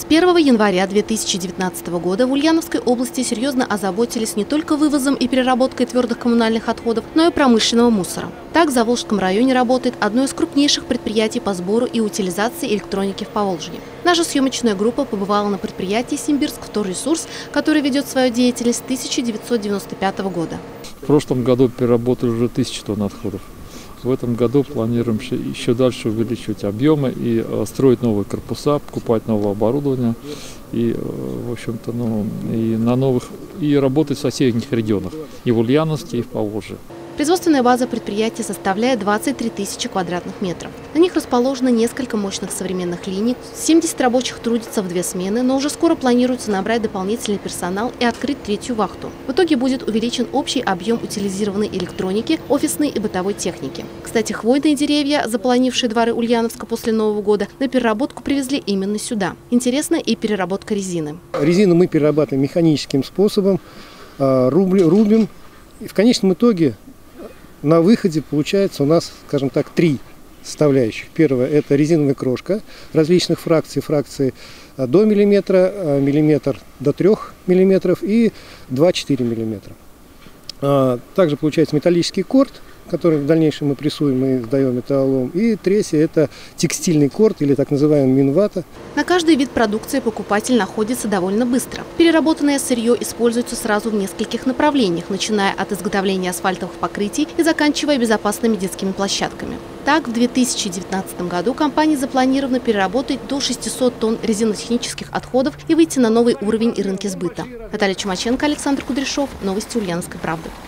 1 января 2019 года в Ульяновской области серьезно озаботились не только вывозом и переработкой твердых коммунальных отходов, но и промышленного мусора. Так, в Заволжском районе работает одно из крупнейших предприятий по сбору и утилизации электроники в Поволжье. Наша съемочная группа побывала на предприятии «Симбирск-Вторресурс», который ведет свою деятельность с 1995 года. В прошлом году переработали уже 1000 тонн отходов. В этом году планируем еще дальше увеличивать объемы и строить новые корпуса, покупать новое оборудование и, в общем-то, и работать в соседних регионах, и в Ульяновске, и в Поволжье. Производственная база предприятия составляет 23 тысячи квадратных метров. На них расположено несколько мощных современных линий, 70 рабочих трудятся в 2 смены, но уже скоро планируется набрать дополнительный персонал и открыть 3-ю вахту. В итоге будет увеличен общий объем утилизированной электроники, офисной и бытовой техники. Кстати, хвойные деревья, заполонившие дворы Ульяновска после Нового года, на переработку привезли именно сюда. Интересна и переработка резины. Резину мы перерабатываем механическим способом, рубим. И в конечном итоге на выходе получается у нас, скажем так, 3 составляющих. Первое – это резиновая крошка различных фракций. Фракции до миллиметра, миллиметр до 3 миллиметров и 2-4 миллиметра. Также получается металлический корд, который в дальнейшем мы прессуем и сдаем металлолом. И третье – это текстильный корд или так называемый минвата. На каждый вид продукции покупатель находится довольно быстро. Переработанное сырье используется сразу в нескольких направлениях, начиная от изготовления асфальтовых покрытий и заканчивая безопасными детскими площадками. Так, в 2019 году компании запланировано переработать до 600 тонн резинотехнических отходов и выйти на новый уровень и рынки сбыта. Наталья Чумаченко, Александр Кудряшов. Новости Ульяновской правды.